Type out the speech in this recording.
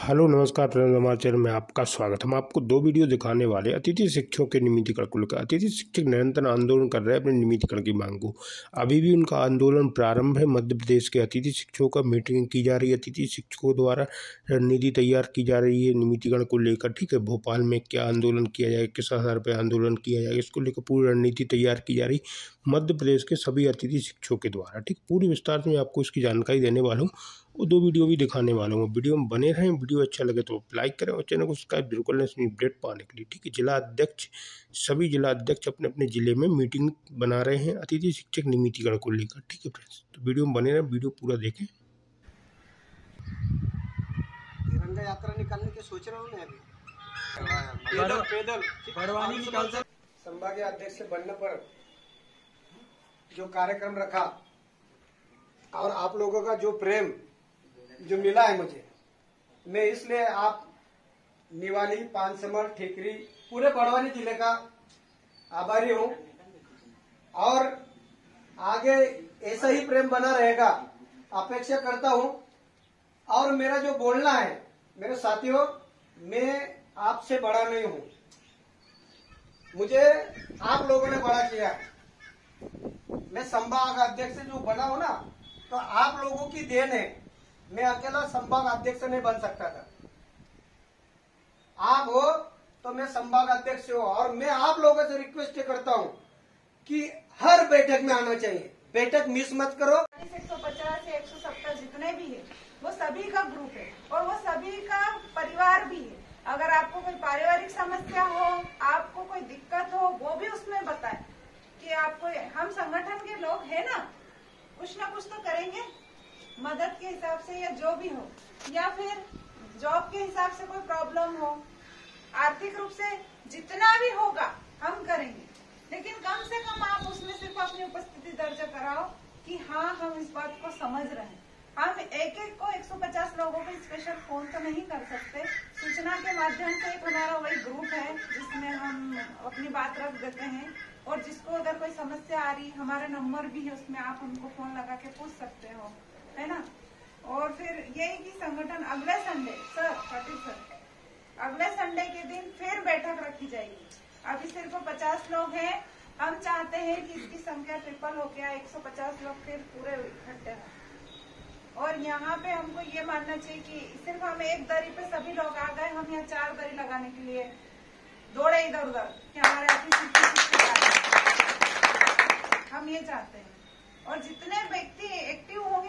Hello नमस्कार friends, हमारे channel में आपका स्वागत। हम आपको दो वीडियो दिखाने वाले अतिथि शिक्षकों के नियमितीकरण को लेकर। अतिथि शिक्षक निरंतर आंदोलन कर रहे हैं अपने नियमितीकरण की मांग को। अभी भी उनका आंदोलन प्रारंभ है। मध्य प्रदेश के अतिथि शिक्षकों का मीटिंग की जा रही है। अतिथि शिक्षकों द्वारा रणनीति तैयार की जा रही है नियमितीकरण को लेकर। ठीक है, भोपाल में क्या आंदोलन किया जाएगा, किस आधार पर आंदोलन किया जाएगा, इसको लेकर पूरी रणनीति तैयार की जा रही मध्य प्रदेश के सभी अतिथि शिक्षकों के द्वारा। ठीक, पूरी विस्तार से मैं आपको इसकी जानकारी देने वाला हूँ और दो वीडियो भी दिखाने वाला हूँ। वीडियो में बने रहें। वीडियो अच्छा लगे तो लाइक करें और चैनल को सब्सक्राइब जरूर कर लें इसमें अपडेट पाने के लिए। ठीक है, जिला अध्यक्ष सभी जिला अध्यक्ष अपने अपने जिले में मीटिंग बना रहे हैं अतिथि शिक्षक नियमितीकरण को लेकर। ठीक है फ्रेंड्स, तो वीडियो में बने रहें, वीडियो पूरा देखें। तिरंगा यात्रा निकालने के सोच रहा हूँ मैं अभी पैदल संभागीय अध्यक्ष से बनने पर जो कार्यक्रम रखा और आप लोगों का जो प्रेम जो मिला है मुझे, मैं इसलिए आप निवाली, पानसमल, ठेकरी, पूरे बड़वानी जिले का आभारी हूँ और आगे ऐसा ही प्रेम बना रहेगा अपेक्षा करता हूँ। और मेरा जो बोलना है मेरे साथियों, मैं आपसे बड़ा नहीं हूँ, मुझे आप लोगों ने बड़ा किया। मैं संभाग अध्यक्ष जो बना हूँ ना, तो आप लोगों की देन है। मैं अकेला संभाग अध्यक्ष नहीं बन सकता था। आप हो तो मैं संभाग अध्यक्ष हूँ और मैं आप लोगों से रिक्वेस्ट करता हूँ कि हर बैठक में आना चाहिए। बैठक मिस मत करो। 150 या 170 जितने भी है वो सभी का ग्रुप है और वो सभी का परिवार भी है। अगर आपको कोई पारिवारिक समस्या हो, आपको कोई दिक्कत हो, वो भी उसमें बताए कि आपको, हम संगठन के लोग हैं ना, कुछ ना कुछ तो करेंगे मदद के हिसाब से या जो भी हो, या फिर जॉब के हिसाब से कोई प्रॉब्लम हो, आर्थिक रूप से जितना भी होगा हम करेंगे। लेकिन कम से कम आप उसमें सिर्फ अपनी उपस्थिति दर्ज कराओ कि हाँ, हम इस बात को समझ रहे हैं। हम एक एक को 150 लोगों को स्पेशल फोन तो नहीं कर सकते। सूचना के माध्यम से एक हमारा वही ग्रुप है जिसमें हम अपनी बात रख देते हैं और जिसको अगर कोई समस्या आ रही, हमारा नंबर भी है उसमें, आप हमको फोन लगा के पूछ सकते हो, है ना। और फिर यही कि संगठन अगले संडे, सर पाटिल सर, अगले संडे के दिन फिर बैठक रखी जाएगी। अभी सिर्फ 50 लोग हैं, हम चाहते हैं कि इसकी संख्या ट्रिपल हो गया, 150 लोग फिर पूरे इकट्ठे हों। और यहाँ पे हमको ये मानना चाहिए कि सिर्फ हम एक दरी पे सभी लोग आ गए, हम यहाँ 4 दरी लगाने के लिए दौड़े इधर उधर कि हमारे हम ये चाहते हैं। और जितने व्यक्ति एक्टिव होंगे